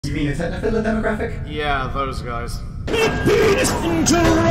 You mean a technophila demographic? Yeah, those guys.